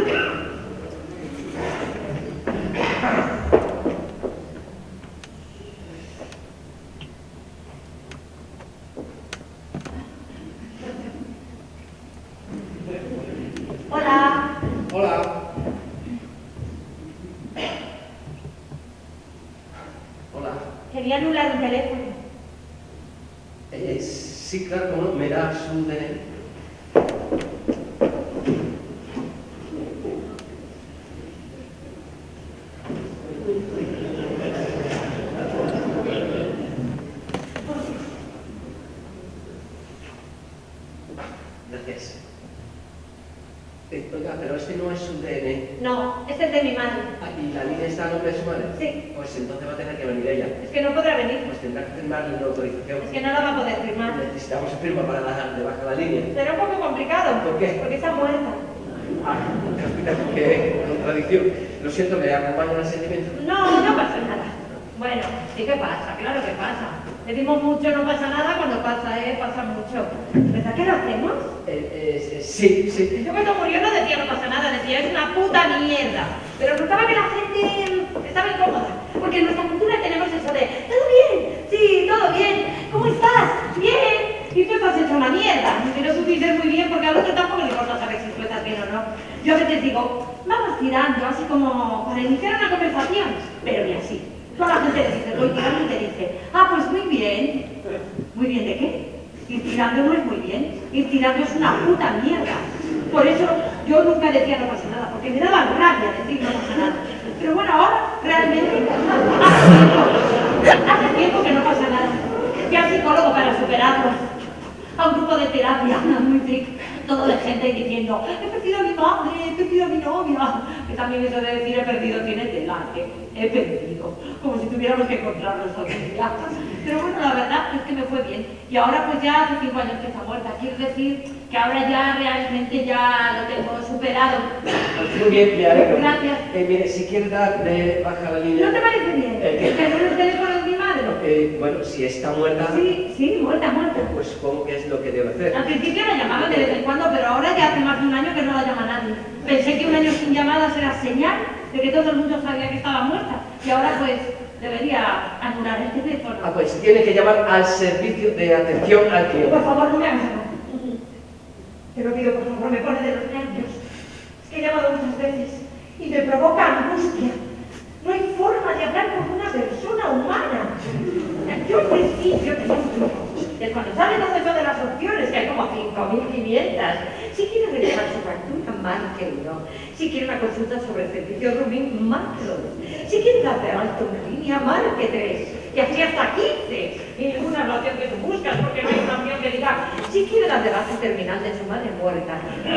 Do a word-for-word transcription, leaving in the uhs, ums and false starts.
Hola. Hola. Hola. Quería anular un teléfono. Eh, sí, claro, ¿cómo no? ¿Me da su D N I? Gracias. Eh, oiga, pero este no es un D N I. No, este es de mi madre. Ah, ¿y la línea está a nombre de su madre? Sí. Pues entonces va a tener que venir ella. Es que no podrá venir. Pues tendrá que firmarle una autorización. Es que no la va a poder firmar. Necesitamos firma para dar de baja la línea. Será un poco complicado. ¿Por qué? Porque está muerta. Ah, qué contradicción. Lo siento, me acompaña el sentimiento. No, no pasa nada. Bueno, sí que pasa, claro que pasa. Decimos mucho, no pasa nada, cuando pasa, ¿eh? Pasa mucho. ¿Verdad que lo hacemos? Eh, eh, sí, sí. Yo cuando murió no decía no pasa nada, decía es una puta mierda. Pero notaba que la gente estaba incómoda. Porque en nuestra cultura tenemos eso de ¿todo bien? Sí, todo bien. ¿Cómo estás? Bien. Y tú estás hecho una mierda. Y no supiste muy bien porque a otro tampoco le importa saber si tú estás bien o no. Yo a veces digo, vamos tirando, así como para iniciar una conversación. Pero ni así. Toda la gente le dice, voy tirando y te dice, ah, pues muy bien. ¿Muy bien de qué? Ir tirando no es muy bien. Ir tirando es una puta mierda. Por eso yo nunca decía no pasa nada, porque me daba rabia decir no pasa nada. Pero bueno, ahora realmente hace tiempo, hace tiempo que no pasa nada. Fui al psicólogo para superarlo. A un grupo de terapia muy freak, todo de gente diciendo, he perdido a mi madre, he perdido a mi novia. Que también eso de decir he perdido tiene tela, que he perdido. Como si tuviéramos que encontrarnos algún día. Pero bueno, la verdad es que me fue bien. Y ahora pues ya hace cinco años que está muerta. Quiero decir que ahora ya realmente ya lo tengo superado. Muy bien, me alegro. Gracias. Eh, mire, si quiere dar de baja la línea... ¿No te parece bien? ¿El qué? ¿Que no el teléfono de mi madre? Eh, bueno, si está muerta... Sí, sí, muerta, muerta. Pues supongo que es lo que debe hacer. Al principio la llamaban de vez en cuando, pero ahora ya hace más de un año que no la llama nadie. Pensé que un año sin llamadas era señal de que todo el mundo sabía que estaba muerta. Y ahora pues debería anular el teléfono. Ah, pues tiene que llamar al servicio de atención al cliente. Por favor, no me hagas nada. Te lo pido, por favor, me pone de los nervios. Es que he llamado muchas veces y me provoca angustia. No hay forma de hablar con una persona humana. Yo al principio tenía un truco. Es cuando salen los eso de las opciones, que hay como cinco mil quinientas. Si quiere revisar su factura, marque uno. Si quiere una consulta sobre el servicio roaming, marque dos. Si quiere dar de alto una línea, marque tres. Y así hasta quince. Y ninguna relación que tú buscas, porque no hay una opción que diga, si quiere dar de baja terminal de su madre muerta,